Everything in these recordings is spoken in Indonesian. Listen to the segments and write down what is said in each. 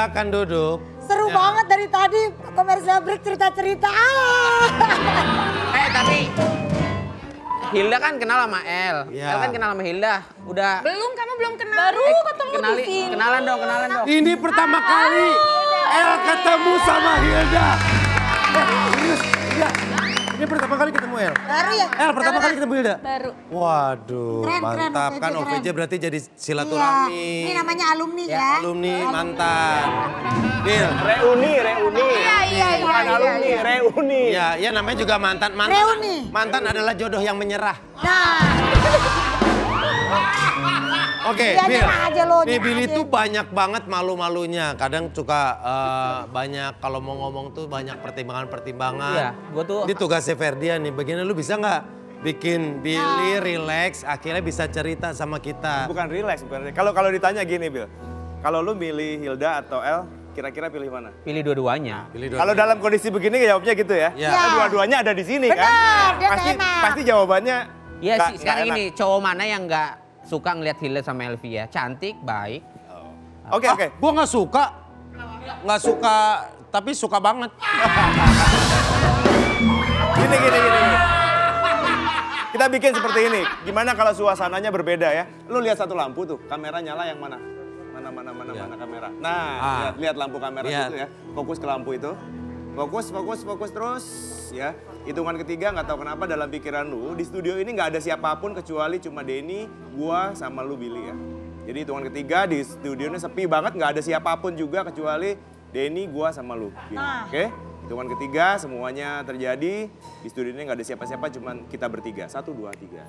silakan duduk. Seru banget dari tadi komersial break cerita-cerita. Tapi Hilda kan kenal sama El. Iya. El kan kenal sama Hilda. Udah. Belum, kamu belum kenal. Baru ketemu di sini. Kenalan dong. Ini pertama kali El ketemu sama Hilda. Serius, Hilda. Ini pertama kali ketemu El. Baru ya? El pertama kali ketemu Hilda. Baru. Waduh, Keren, mantap OVJ, kan keren. OVJ berarti jadi Iya, silaturahmi. ini namanya alumni ya. Alumni mantan. Bil. Reuni. Iya. Bukan alumni, reuni. Ya namanya juga mantan. Reuni. Mantan adalah jodoh yang menyerah. Nah, Oke, Iya, Bil. nyerah aja lo, Nih, nyerah Bil aja. itu banyak banget malu-malunya. Kadang suka banyak kalau mau ngomong tuh banyak pertimbangan-pertimbangan. Iya, gua tuh- Ini tugasnya Ferdian nih. Begini lu bisa nggak bikin Billy relax, akhirnya bisa cerita sama kita. Bukan relax. Kalau ditanya gini, Bil. Kalau lu milih Hilda atau El, kira-kira pilih mana? Pilih dua-duanya. Billy dulu. Kalau dalam kondisi begini jawabnya gitu ya? Iya. Karena dua-duanya ada di sini Benar, kan? dia Pasti enak. pasti jawabannya Iya nggak- sih, sekarang nggak ini cowok mana yang nggak suka ngeliat Hilda sama Elvia? Cantik, baik. enak. Oke. Gua nggak suka, tapi suka banget. Gini. Kita bikin seperti ini. Gimana kalau suasananya berbeda ya? Lu lihat satu lampu tuh, kamera nyala yang mana? Mana kamera. Nah, lihat lampu kamera Lihat. itu ya. Fokus ke lampu itu. Fokus terus ya. Hitungan ketiga nggak tahu kenapa dalam pikiran lu di studio ini nggak ada siapapun kecuali cuma Denny, gua sama lu Billy ya. Jadi hitungan ketiga di studio ini sepi banget, nggak ada siapapun juga kecuali Denny, gua sama lu. Billy. Nah. Oke? Hitungan ketiga semuanya terjadi di studio ini nggak ada siapa-siapa, cuman kita bertiga. 1, 2, 3.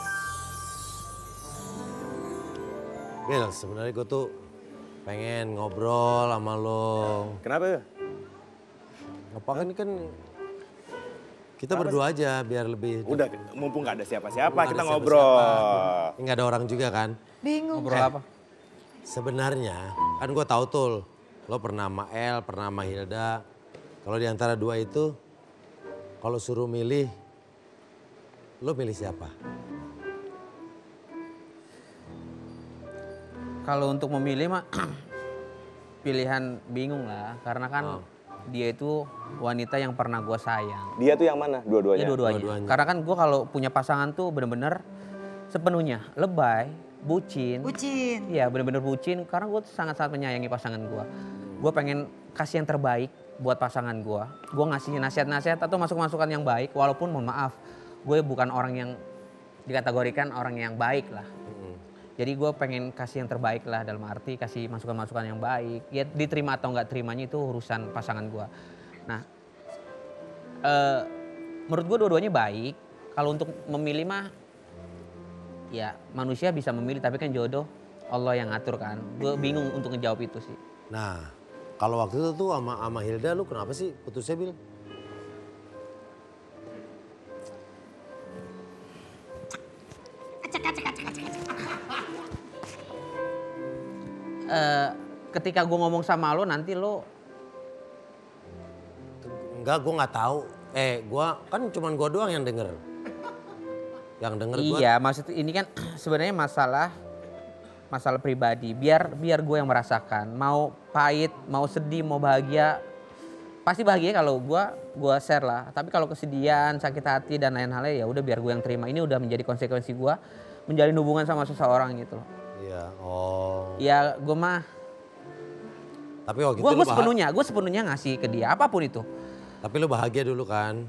Bil, sebenarnya gue tuh pengen ngobrol sama lo. Kenapa ya? Apa kan ini kan kita berdua aja biar lebih. Udah, mumpung nggak ada siapa-siapa, Nggak kita ada ngobrol. siapa-siapa. Ini nggak ada orang juga kan. bingung. Ngobrol apa? Sebenarnya kan gue tahu tuh lo pernah sama El, pernah sama Hilda. Kalau di antara dua itu, kalau suruh milih, lo milih siapa? Kalau untuk memilih mah pilihan bingung lah. Karena kan dia itu wanita yang pernah gue sayang. Dia tuh yang mana? Dua-duanya? Iya dua-duanya. Dua-duanya. Karena kan gue kalau punya pasangan tuh bener-bener sepenuhnya lebay, bucin. Bucin. Iya bener-bener bucin karena gue sangat-sangat menyayangi pasangan gue. Gue pengen kasih yang terbaik buat pasangan gue. Gue ngasihnya nasihat-nasihat atau masukan-masukan yang baik. Walaupun mohon maaf, gue bukan orang yang dikategorikan orang yang baik lah. Jadi gue pengen kasih yang terbaik lah dalam arti kasih masukan-masukan yang baik. Ya diterima atau nggak terimanya itu urusan pasangan gue. Nah, menurut gue dua-duanya baik. Kalau untuk memilih mah, ya manusia bisa memilih tapi kan jodoh Allah yang ngatur kan. Gue bingung untuk ngejawab itu sih. Nah, kalau waktu itu tuh sama Hilda lu kenapa sih putusnya Bil? Ketika gue ngomong sama lo nanti lo Enggak, gue nggak tahu. Gua kan cuman gua doang yang denger. Yang denger gua. iya maksud ini kan sebenarnya masalah pribadi. Biar gue yang merasakan. Mau pahit, mau sedih, mau bahagia. Pasti bahagia kalau gue share lah. Tapi kalau kesedihan, sakit hati dan lain halnya ya udah biar gue yang terima. Ini udah menjadi konsekuensi gue menjalin hubungan sama seseorang gitu loh. Iya, oh. Ya gue mah Tapi waktu itu gue lu sepenuhnya ngasih ke dia apapun itu. Tapi lu bahagia dulu kan?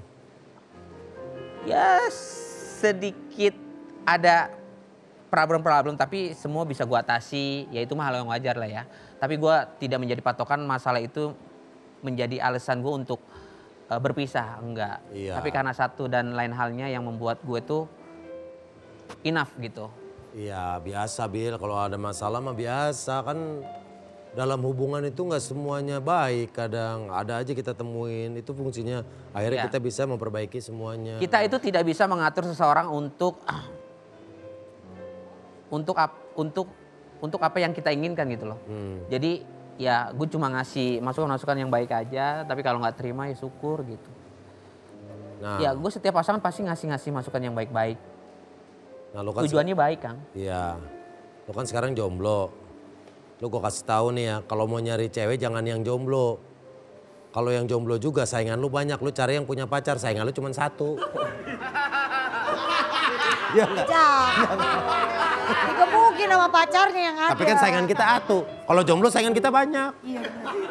Ya sedikit ada problem-problem tapi semua bisa gue atasi. Ya itu mah hal yang wajar lah ya. Tapi gue tidak menjadi patokan masalah itu menjadi alasan gue untuk berpisah, enggak. Iya. Tapi karena satu dan lain halnya yang membuat gue tuh enough gitu. Iya biasa Bil, kalau ada masalah mah biasa kan. Dalam hubungan itu nggak semuanya baik, kadang ada aja kita temuin. Itu fungsinya akhirnya Ya. kita bisa memperbaiki semuanya. Kita itu tidak bisa mengatur seseorang untuk apa yang kita inginkan gitu loh. Jadi ya gue cuma ngasih masukan-masukan yang baik aja, tapi kalau nggak terima ya syukur gitu. Nah, Ya gue setiap pasangan pasti ngasih masukan yang baik-baik. nah lo kan Tujuannya baik Kang. Iya, lo kan sekarang jomblo. Lu gue kasih tahu nih ya, kalau mau nyari cewek jangan yang jomblo. Kalau yang jomblo juga saingan lu banyak, lu cari yang punya pacar, saingan lu cuma satu. Iya enggak? Digebukin sama pacarnya yang ada. Tapi kan saingan kita atu. Kalau jomblo saingan kita banyak. Iya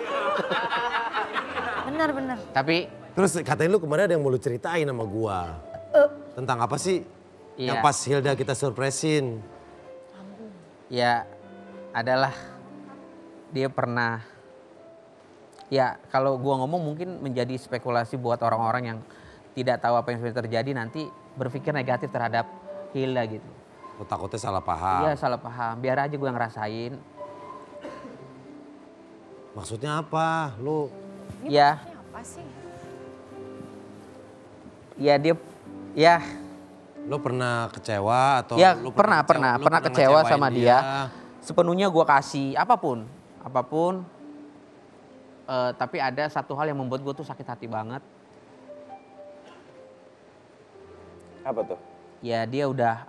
benar. Tapi Terus katanya lu kemarin ada yang mau lu ceritain sama gua. Tentang apa sih? Iya. Yang pas Hilda kita surpresin. ya adalah dia pernah, ya kalau gua ngomong mungkin menjadi spekulasi buat orang-orang yang tidak tahu apa yang sebenarnya terjadi, nanti berpikir negatif terhadap Hilda gitu. Lu takutnya salah paham. Iya salah paham, biar aja gue yang ngerasain. Maksudnya apa? Lu Ya, Apa sih? ya dia, ya, lu pernah kecewa atau ya lu pernah lu kecewa ngecewain sama dia. Sepenuhnya gue kasih apapun. Tapi ada satu hal yang membuat gue tuh sakit hati banget. Apa tuh? Ya dia udah,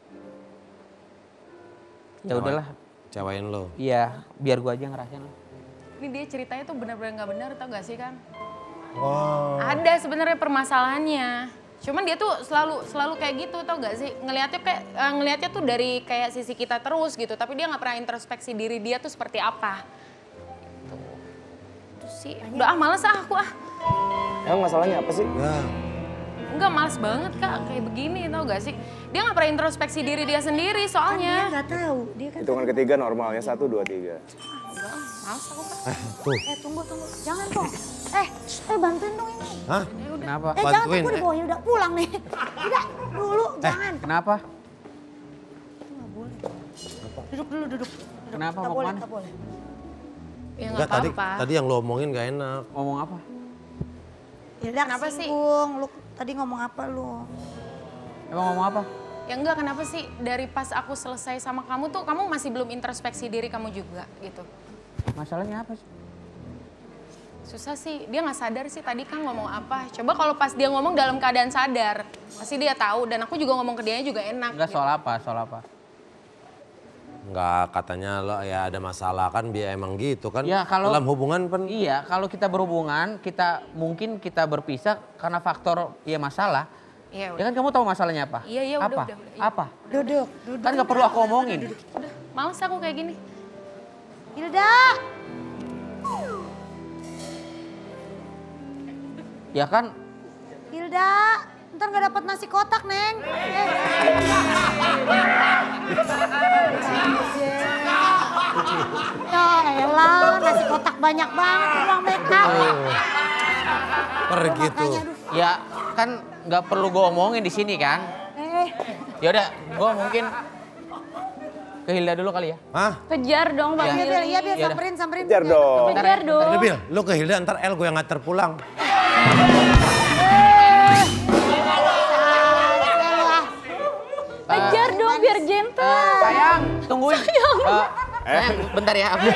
ya udahlah. Kecewain lu. Iya, biar gue aja ngerasain lah. Ini dia ceritanya tuh benar-benar nggak benar, tau gak sih kan? Oh. Ada sebenarnya permasalahannya. Cuman dia tuh selalu kayak gitu, tau gak sih? Ngelihatnya tuh dari kayak sisi kita terus gitu, tapi dia nggak pernah introspeksi diri dia tuh seperti apa. Terus sih, udah males aku ah. Emang masalahnya apa sih? Ya. Enggak, males banget Kak, kayak begini tau gak sih? Dia gak pernah introspeksi diri dia sendiri Dia soalnya. nggak tahu. Dia kan. Hitungan ketiga normalnya 1, 2, 3. Enggak, males aku Kak. Tuh. Tunggu. Jangan dong. Bantuin dong ini. Hah? Kenapa? Jangan Bantuin. tunggu di bawah udah pulang nih. Udah dulu, jangan. Kenapa? Nggak boleh. Duduk dulu. Kenapa, Nggak mau boleh, kemana? nggak boleh. Ya Enggak, gak apa-apa. tadi yang lu omongin gak enak. Ngomong apa? Hilda Kenapa sih? singgung. Lu tadi ngomong apa lu? Emang ngomong apa? Ya enggak, kenapa sih dari pas aku selesai sama kamu tuh kamu masih belum introspeksi diri kamu juga gitu. Masalahnya apa sih? Susah sih, dia nggak sadar sih tadi kan ngomong apa. Coba kalau pas dia ngomong dalam keadaan sadar, pasti dia tahu. Dan aku juga ngomong ke dia juga enak. Enggak, gitu. soal apa? Enggak, katanya lo ya ada masalah kan biar emang gitu kan. Ya, kalau- dalam hubungan kan Iya, kalau kita berhubungan, mungkin kita berpisah karena faktor ya masalah. Iya, Ya kan kamu tahu masalahnya apa? Iya, udah, Apa? udah. Iya. Apa? Duduk. Kan nggak perlu aku omongin. Udah, males aku kayak gini. Hilda. Ya kan? Hilda. Ntar nggak dapat nasi kotak, Neng. Ya elah, nasi kotak banyak banget uang mereka. pergi tuh. Ya kan nggak perlu gue omongin di sini kan? Ya udah, gue mungkin ke Hilda dulu kali ya. Hah? Kejar dong Bang Iya. Billy. Iya, biar Iya, samperin. Kejar dong. Kejar dong. Udah Bil, lu ke Hilda ntar El gue yang nganter pulang. Kejar dong biar gentle. Sayang, tungguin. Sayang, bentar ya. Aku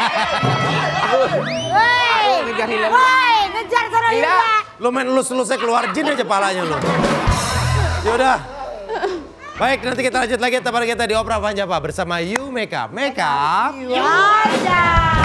ngejar Hilda. Woi, ngejar sana Hilda. Hilda. Lu main elus-elusnya keluar jin aja palanya lu. Yaudah. Baik, nanti kita lanjut lagi teman kita di Opera Panjapa bersama You Makeup. Makeup. Ada.